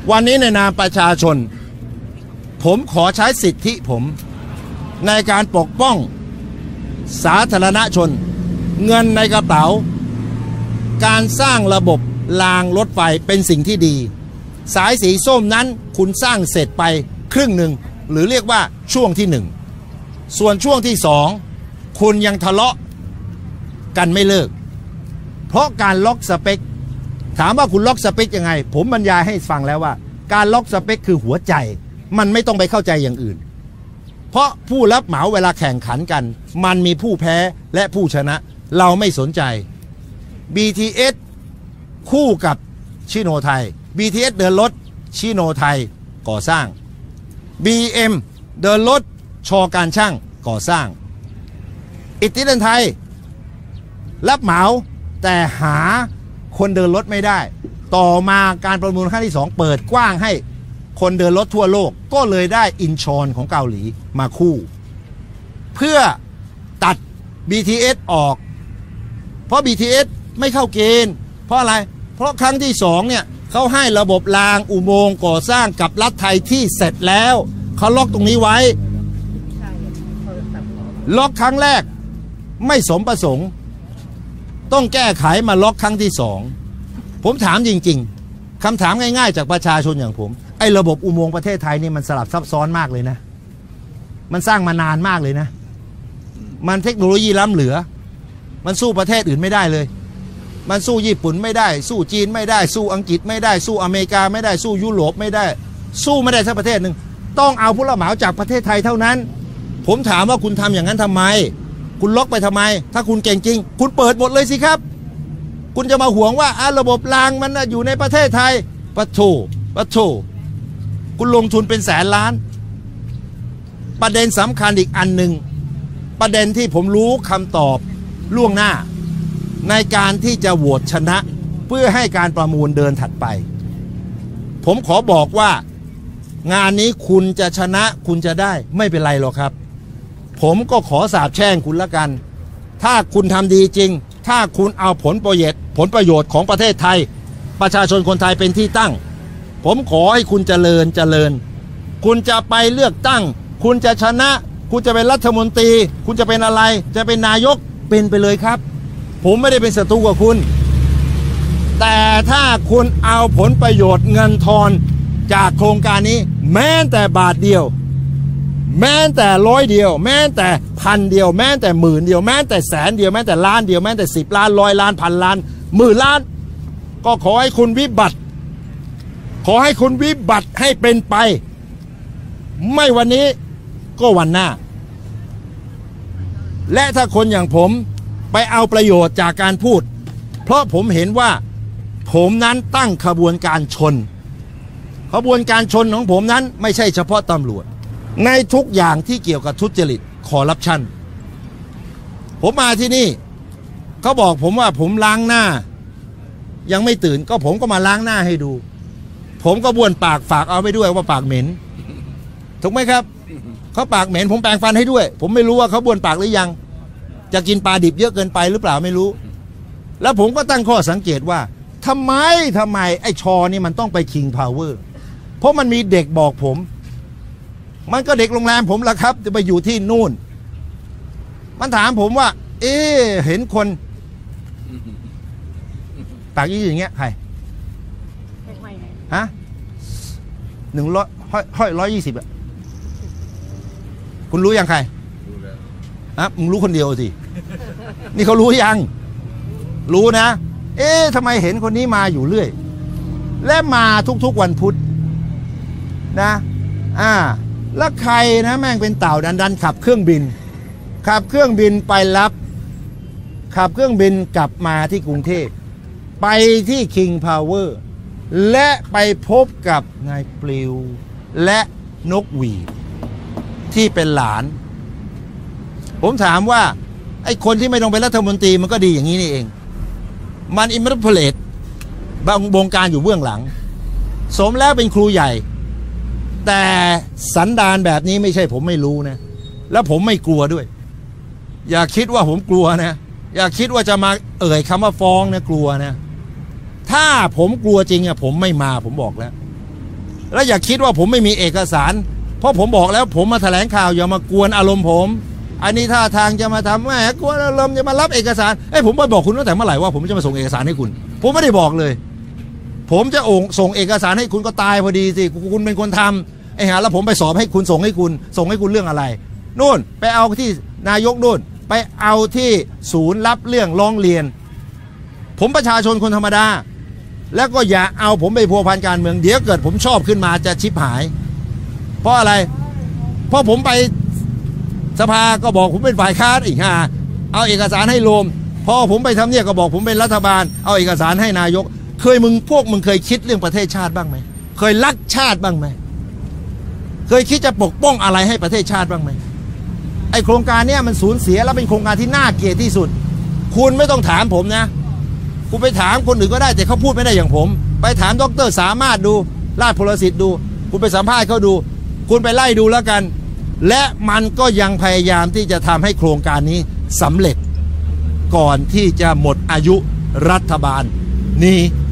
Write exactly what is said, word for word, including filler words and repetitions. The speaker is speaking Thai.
วันนี้ในนามประชาชนผมขอใช้สิทธิผมในการปกป้องสาธารณชนเงินในกระเป๋าการสร้างระบบรางรถไฟเป็นสิ่งที่ดีสายสีส้มนั้นคุณสร้างเสร็จไปครึ่งหนึ่งหรือเรียกว่าช่วงที่หนึ่งส่วนช่วงที่สองคุณยังทะเลาะกันไม่เลิกเพราะการล็อกสเปคถามว่าคุณล็อกสเปคยังไงผมบรรยายให้ฟังแล้วว่าการล็อกสเปคคือหัวใจมันไม่ต้องไปเข้าใจอย่างอื่นเพราะผู้รับเหมาเวลาแข่งขันกันมันมีผู้แพ้และผู้ชนะเราไม่สนใจ บี ที เอส คู่กับชิโนไทย บี ที เอส เดินรถชิโนไทยก่อสร้าง บี เอ็ม เดินรถชอการช่างก่อสร้างอิตติเดินไทยรับเหมาแต่หาคนเดินรถไม่ได้ต่อมาการประมูลครั้งที่สองเปิดกว้างให้คนเดินรถทั่วโลกก็เลยได้อินชอนของเกาหลีมาคู่เพื่อตัด บี ที เอส ออกเพราะ บี ที เอส ไม่เข้าเกณฑ์เพราะอะไรเพราะครั้งที่สองเนี่ยเขาให้ระบบรางอุโมงค์ก่อสร้างกับรัฐไทยที่เสร็จแล้วเขาล็อกตรงนี้ไว้ล็อกครั้งแรกไม่สมประสงค์ต้องแก้ไขมาล็อกครั้งที่สองผมถามจริงๆคำถามง่ายๆจากประชาชนอย่างผมไอ้ระบบอุโมงค์ประเทศไทยนี่มันสลับซับซ้อนมากเลยนะมันสร้างมานานมากเลยนะมันเทคโนโลยีล้ำเหลือมันสู้ประเทศอื่นไม่ได้เลยมันสู้ญี่ปุ่นไม่ได้สู้จีนไม่ได้สู้อังกฤษไม่ได้สู้อเมริกาไม่ได้สู้ยุโรปไม่ได้สู้ไม่ได้สักประเทศหนึ่งต้องเอาผู้รับเหมาจากประเทศไทยเท่านั้นผมถามว่าคุณทำอย่างนั้นทำไมคุณล็อกไปทำไมถ้าคุณเก่งจริงคุณเปิดหมดเลยสิครับคุณจะมาหวงว่าระบบรางมันอยู่ในประเทศไทยปะโถปะโถคุณลงทุนเป็นแสนล้านประเด็นสำคัญอีกอันหนึ่งประเด็นที่ผมรู้คำตอบล่วงหน้าในการที่จะโหวตชนะเพื่อให้การประมูลเดินถัดไปผมขอบอกว่างานนี้คุณจะชนะคุณจะได้ไม่เป็นไรหรอกครับผมก็ขอสาบแช่งคุณละกันถ้าคุณทำดีจริงถ้าคุณเอาผลประโยชน์ผลประโยชน์ของประเทศไทยประชาชนคนไทยเป็นที่ตั้งผมขอให้คุณเจริญเจริญคุณจะไปเลือกตั้งคุณจะชนะคุณจะเป็นรัฐมนตรีคุณจะเป็นอะไรจะเป็นนายกเป็นไปเลยครับผมไม่ได้เป็นศัตรูกับคุณแต่ถ้าคุณเอาผลประโยชน์เงินทอนจากโครงการนี้แม้แต่บาทเดียวแม้แต่ร้อยเดียวแม้แต่พันเดียวแม้แต่หมื่นเดียวแม้แต่แสนเดียวแม้แต่ล้านเดียวแม้แต่สิบล้านร้อยล้านพันล้านหมื่นล้านก็ขอให้คุณวิบัติขอให้คุณวิบัติให้เป็นไปไม่วันนี้ก็วันหน้าและถ้าคนอย่างผมไปเอาประโยชน์จากการพูดเพราะผมเห็นว่าผมนั้นตั้งขบวนการชนขบวนการชนของผมนั้นไม่ใช่เฉพาะตำรวจในทุกอย่างที่เกี่ยวกับทุจริตคอร์รัปชันผมมาที่นี่เขาบอกผมว่าผมล้างหน้ายังไม่ตื่นก็ผมก็มาล้างหน้าให้ดูผมก็บ้วนปากฝากเอาไปด้วยว่าปากเหม็นถูกไหมครับเขาปากเหม็นผมแปรงฟันให้ด้วยผมไม่รู้ว่าเขาบ้วนปากหรือยังจะกินปลาดิบเยอะเกินไปหรือเปล่าไม่รู้แล้วผมก็ตั้งข้อสังเกตว่าทำไมทำไมไอ้ชอนี่มันต้องไปคิงพาวเวอร์เพราะมันมีเด็กบอกผมมันก็เด็กโรงแรมผมละครับจะไปอยู่ที่นู่นมันถามผมว่าเอ๊ะเห็นคนปากยี่อย่างเงี้ยใครฮะหนึ่งร้อยห้อยร้อยยี่สิบอะคุณรู้ยังใครฮะมึงรู้คนเดียวสินี่เขารู้ยังรู้นะเอ๊ะทำไมเห็นคนนี้มาอยู่เรื่อยและมาทุกๆวันพุธนะอ่าแล้วใครนะแม่งเป็นเต่าดันดันขับเครื่องบินขับเครื่องบินไปรับขับเครื่องบินกลับมาที่กรุงเทพไปที่ King Power และไปพบกับนายปลิวและนกหวีดที่เป็นหลานผมถามว่าไอ้คนที่ไม่ต้องเป็นรัฐมนตรีมันก็ดีอย่างนี้นี่เองมันอิมรัพเลตบางวงการอยู่เบื้องหลังสมแล้วเป็นครูใหญ่แต่สันดานแบบนี้ไม่ใช่ผมไม่รู้นะแล้วผมไม่กลัวด้วยอย่าคิดว่าผมกลัวนะอย่าคิดว่าจะมาเอ่ยคำว่าฟ้องนะกลัวนะถ้าผมกลัวจริงอะผมไม่มาผมบอกแล้วแล้วอย่าคิดว่าผมไม่มีเอกสารเพราะผมบอกแล้วผมมาแถลงข่าวอย่ามากวนอารมณ์ผมอันนี้ท่าทางจะมาทำแหมกวนอารมณ์จะมารับเอกสารเอ้ยผมไปบอกคุณตั้งแต่เมื่อไหร่ว่าผมจะมาส่งเอกสารให้คุณผมไม่ได้บอกเลยผมจะองส่งเอกสารให้คุณก็ตายพอดีสิคุณเป็นคนทำไอ้หาแล้วผมไปสอบให้คุณส่งให้คุณส่งให้คุณเรื่องอะไรนู่นไปเอาที่นายกนู่นไปเอาที่ศูนย์รับเรื่องร้องเรียนผมประชาชนคนธรรมดาแล้วก็อย่าเอาผมไปพัวพันการเมืองเดี๋ยวเกิดผมชอบขึ้นมาจะชิบหายเพราะอะไรเพราะผมไปสภาก็บอกผมเป็นฝ่ายค้านอีกห่าเอาเอกสารให้โรมพอผมไปทำเนี่ยก็บอกผมเป็นรัฐบาลเอาเอกสารให้นายกเคยมึงพวกมึงเคยคิดเรื่องประเทศชาติบ้างไหมเคยรักชาติบ้างไหมเคยคิดจะปกป้องอะไรให้ประเทศชาติบ้างไหมไอโครงการเนี้ยมันสูญเสียแล้วเป็นโครงการที่น่าเกลียดที่สุดคุณไม่ต้องถามผมนะคุณไปถามคนอื่นก็ได้แต่เขาพูดไม่ได้อย่างผมไปถามดร.สามารถดูราชพลสิทธิ์ดูคุณไปสัมภาษณ์เขาดูคุณไปไล่ดูแล้วกันและมันก็ยังพยายามที่จะทำให้โครงการนี้สำเร็จก่อนที่จะหมดอายุรัฐบาลนี้